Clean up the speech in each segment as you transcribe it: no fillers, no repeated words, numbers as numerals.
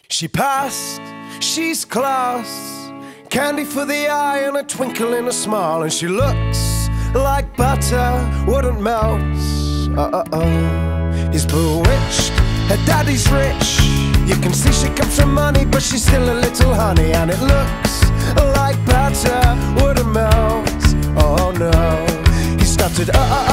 She passed, she's class, candy for the eye and a twinkle in a smile. And she looks like butter, wouldn't melt. He's bewitched, her daddy's rich. You can see she comes from money, but she's still a little honey. And it looks like butter, wouldn't melt. Oh no, he stuttered,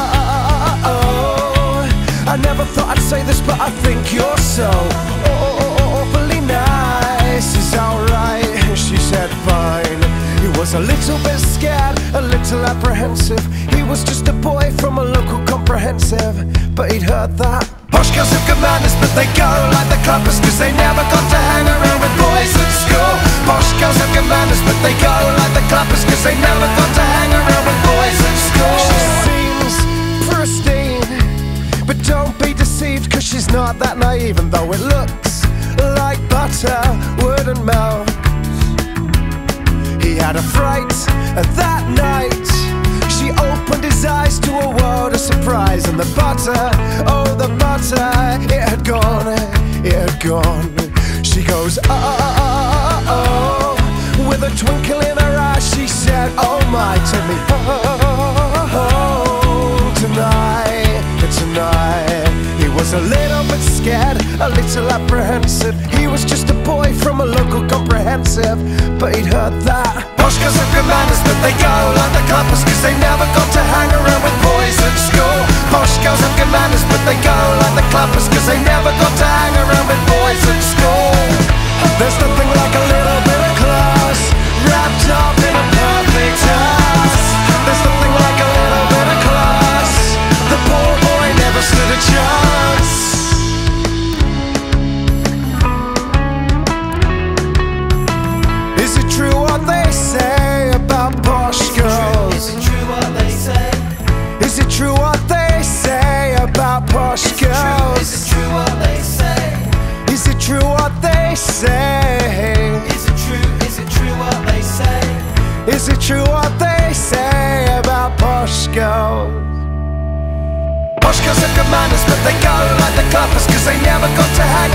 I never thought I'd say this, but I think you're so awfully nice. Is alright, she said fine. He was a little bit scared, a little apprehensive. He was just a boy from a local comprehensive, but he'd heard that posh girls have good manners, but they go like the clubbers, cause they never got to hang around with boys at school. Posh girls have good manners, but they go like the clubbers, cause they never got to hang around with boys at school. She seems pristine, but don't be deceived, cause she's not that naive. And though it looks like butter wouldn't melt, he had a fright that night. She opened his eyes to a world of surprise. And the butter, oh the butter, it had gone, it had gone. She goes, oh, with a twinkle in her eye. She said, oh my, take me home tonight, tonight. He was a little bit scared, a little apprehensive. He was just a boy from a local comprehensive, but he'd heard that posh girls have good manners, but they go like the clubbers, cause they never got to hang around with boys at school. Posh girls have good manners, but they go like the clubbers, cause they never got to hang around with boys at school. There's nothing like a little bit of class wrapped up in a perfect task. There's nothing like a little bit of class. The poor boy never stood a chance. Is it true what they say about posh girls? Is it true what they say? Is it true what they say about posh girls? Is it true what they say? Is it true what they say? Is it true what they say? Is it true what they say about posh girls? Posh girls have good manners, but they go like the clubbers, cause they never got to hang